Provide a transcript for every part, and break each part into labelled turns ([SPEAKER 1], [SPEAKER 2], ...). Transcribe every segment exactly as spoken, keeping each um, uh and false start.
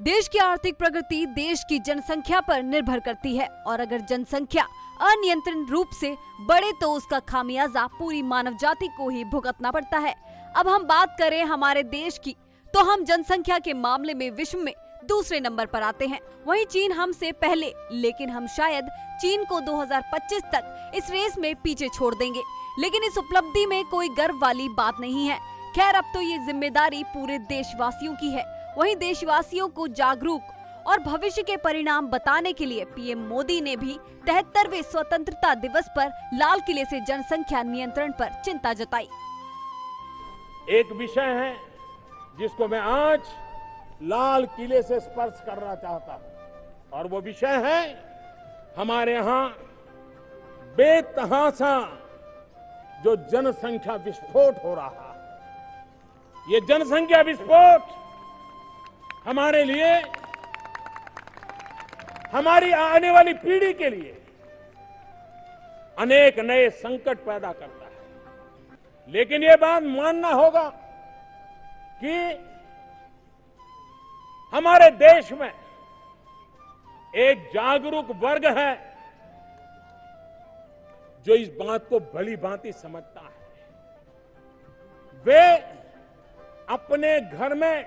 [SPEAKER 1] देश की आर्थिक प्रगति देश की जनसंख्या पर निर्भर करती है और अगर जनसंख्या अनियंत्रित रूप से बढ़े तो उसका खामियाजा पूरी मानव जाति को ही भुगतना पड़ता है। अब हम बात करें हमारे देश की तो हम जनसंख्या के मामले में विश्व में दूसरे नंबर पर आते हैं। वहीं चीन हमसे पहले, लेकिन हम शायद चीन को दो हज़ार पच्चीस तक इस रेस में पीछे छोड़ देंगे। लेकिन इस उपलब्धि में कोई गर्व वाली बात नहीं है। खैर, अब तो ये जिम्मेदारी पूरे देशवासियों की है। वहीं देशवासियों को जागरूक और भविष्य के परिणाम बताने के लिए पीएम मोदी ने भी तिहत्तरवें स्वतंत्रता दिवस पर लाल किले से जनसंख्या नियंत्रण पर चिंता जताई।
[SPEAKER 2] एक विषय है जिसको मैं आज लाल किले से स्पर्श करना चाहता हूं और वो विषय है हमारे यहाँ बेतहाशा जो जनसंख्या विस्फोट हो रहा है। ये जनसंख्या विस्फोट हमारे लिए, हमारी आने वाली पीढ़ी के लिए अनेक नए संकट पैदा करता है। लेकिन ये बात मानना होगा कि हमारे देश में एक जागरूक वर्ग है जो इस बात को भली भांति समझता है। वे अपने घर में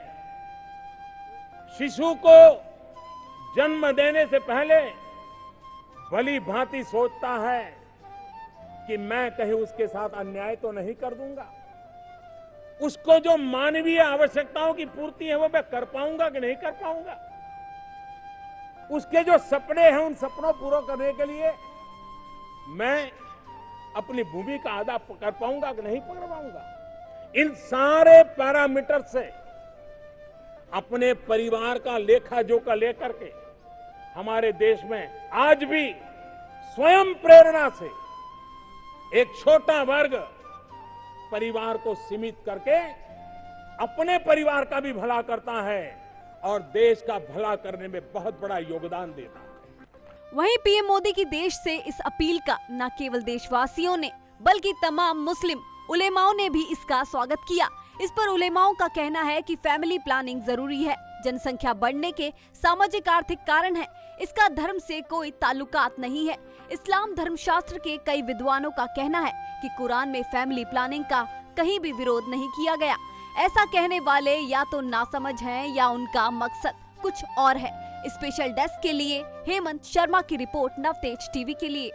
[SPEAKER 2] शिशु को जन्म देने से पहले भली भांति सोचता है कि मैं कहीं उसके साथ अन्याय तो नहीं कर दूंगा। उसको जो मानवीय आवश्यकताओं की पूर्ति है वो मैं कर पाऊंगा कि नहीं कर पाऊंगा। उसके जो सपने हैं उन सपनों पूरा करने के लिए मैं अपनी भूमिका अदा कर पाऊंगा कि नहीं कर पाऊंगा। इन सारे पैरामीटर से अपने परिवार का लेखा जोखा लेकर के हमारे देश में आज भी स्वयं प्रेरणा से एक छोटा वर्ग परिवार को सीमित करके अपने परिवार का भी भला करता है और देश का भला करने में बहुत बड़ा योगदान देता है।
[SPEAKER 1] वहीं पीएम मोदी की देश से इस अपील का न केवल देशवासियों ने बल्कि तमाम मुस्लिम उलेमाओं ने भी इसका स्वागत किया। इस पर उलेमाओं का कहना है कि फैमिली प्लानिंग जरूरी है। जनसंख्या बढ़ने के सामाजिक आर्थिक कारण है। इसका धर्म से कोई ताल्लुकात नहीं है। इस्लाम धर्मशास्त्र के कई विद्वानों का कहना है कि कुरान में फैमिली प्लानिंग का कहीं भी विरोध नहीं किया गया। ऐसा कहने वाले या तो नासमझ हैं या उनका मकसद कुछ और है। स्पेशल डेस्क के लिए हेमंत शर्मा की रिपोर्ट, नवतेज टीवी के लिए।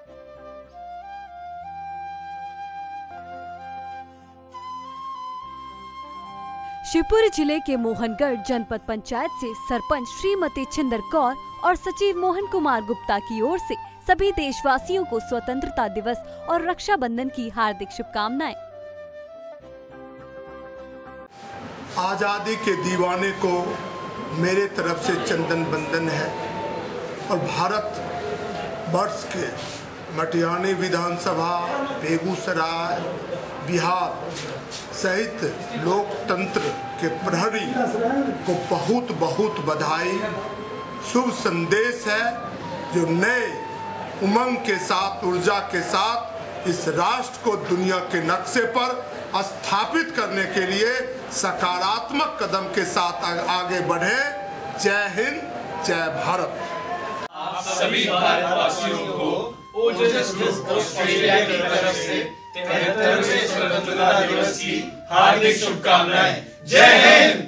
[SPEAKER 1] शिवपुरी जिले के मोहनगढ़ जनपद पंचायत से सरपंच श्रीमती छिंदर कौर और सचिव मोहन कुमार गुप्ता की ओर से सभी देशवासियों को स्वतंत्रता दिवस और रक्षाबंधन की हार्दिक शुभकामनाएं।
[SPEAKER 3] आजादी के दीवाने को मेरे तरफ से चंदन बंदन है और भारत वर्ष के मटियानी विधानसभा, बेगूसराय, बिहार सहित लोकतंत्र के प्रहरी को बहुत बहुत बधाई। शुभ संदेश है जो नए उमंग के साथ, ऊर्जा के साथ इस राष्ट्र को दुनिया के नक्शे पर स्थापित करने के लिए सकारात्मक कदम के साथ आगे बढ़े। जय हिंद, जय भारत।
[SPEAKER 4] आप सभी भारतवासियों को ओजस ऑस्ट्रेलिया की तरफ से तिहत्तरवें स्वतंत्रता दिवस की हार्दिक शुभकामनाएं। जय हिंद।